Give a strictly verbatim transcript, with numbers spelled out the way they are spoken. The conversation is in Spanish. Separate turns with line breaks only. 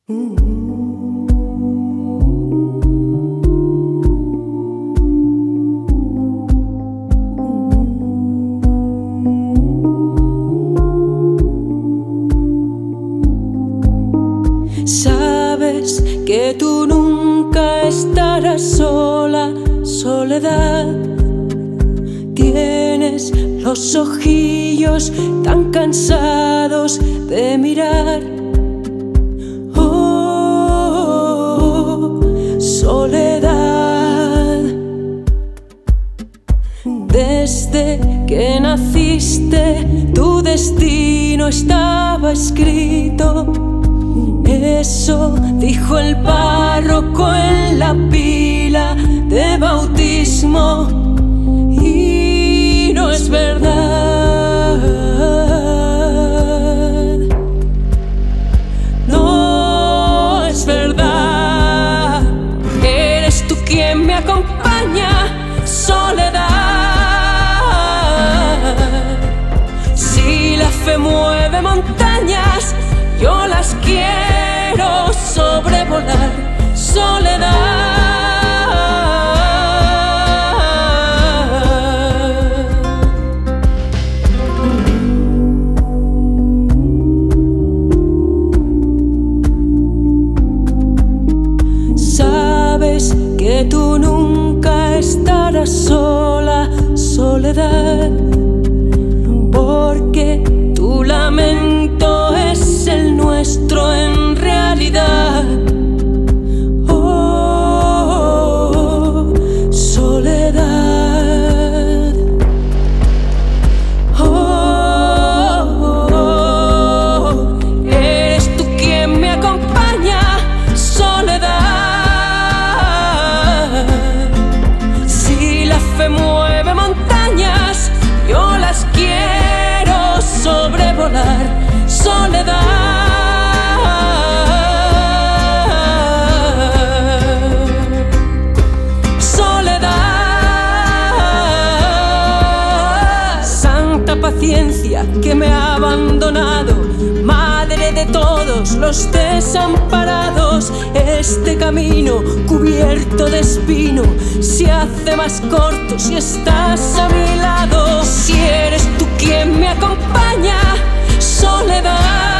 Sabes que tú nunca estarás sola, soledad. Tienes los ojillos tan cansados de mirar. Oh, soledad. Desde que naciste, tu destino estaba escrito. Eso dijo el párroco en la pila de bautismo, y no es verdad. No es verdad. Eres tú quien me acompaña, soledad. Si la fe mueve montañas, yo las quiero sobrevolar, soledad. Sabes que tú nunca estarás sola, soledad, porque tu lamento es el nuestro en realidad. Oh, soledad. Oh, eres tú quien me acompaña, soledad. Si la fe mueve montañas, yo las quiero sobrevolar, soledad. Soledad. Santa paciencia que me ha abandonado, madre de todos los desamparados. Este camino cubierto de espino se hace más corto si estás a mi lado. Si eres tú quien me acompaña, soledad.